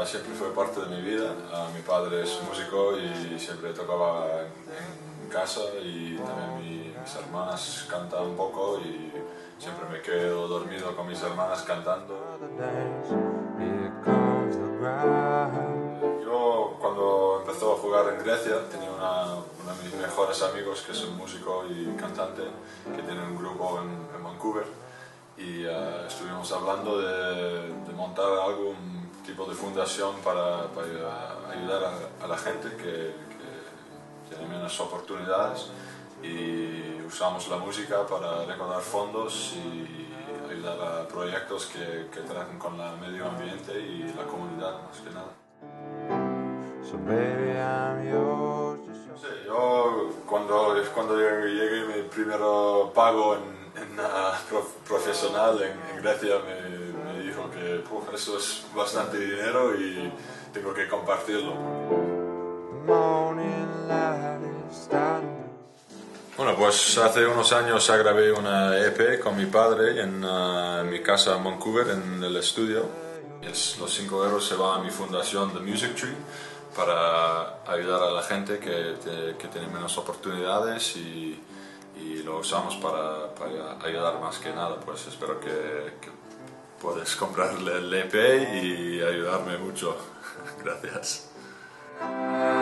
siempre fue parte de mi vida. Mi padre es músico y siempre tocaba en casa, y también mis hermanas cantan un poco y siempre me quedo dormido con mis hermanas cantando. Yo cuando empezó a jugar en Grecia tenía uno de mis mejores amigos que es un músico y cantante que tiene un grupo en Vancouver, y estuvimos hablando de montar algún tipo de fundación para ayudar a la gente que tiene menos oportunidades, y usamos la música para recaudar fondos y ayudar a proyectos que tratan con el medio ambiente y la comunidad, más que nada. No sé, yo cuando llegué mi primer pago profesional en Grecia me dijo que eso es bastante dinero y tengo que compartirlo. Bueno, pues hace unos años grabé una EP con mi padre en mi casa en Vancouver, en el estudio. Los 5 euros se van a mi fundación The Music Tree para ayudar a la gente que tiene menos oportunidades, y lo usamos para ayudar más que nada. Pues espero que puedas comprarle el EP y ayudarme mucho. Gracias.